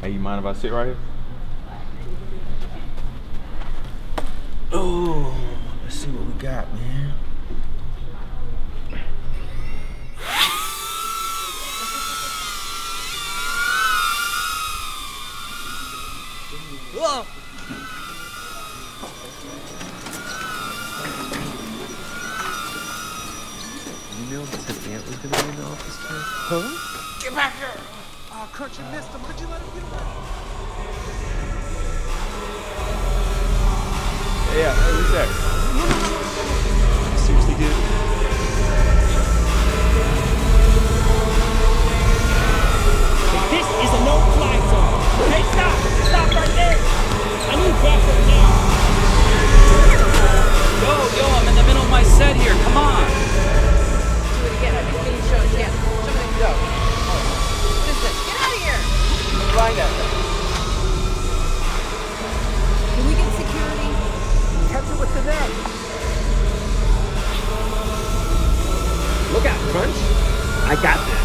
Hey, you mind if I sit right here? Oh, let's see what we got, man. Whoa! You know that his aunt was gonna be in the office today? Huh? Get back here! Oh, Kurt, you missed him. How'd you let him get away? Yeah, who's that? Seriously, dude? This is a no-fly zone. Hey, stop! Stop right there! I need backup now. Yo, I'm in the middle of my set here. Come on. Do it again. I think we need to show it again. Show me the go. What is this? Get out of here! Find out. Can we get security? Catch it with the net. Look out, Crunch! I got this.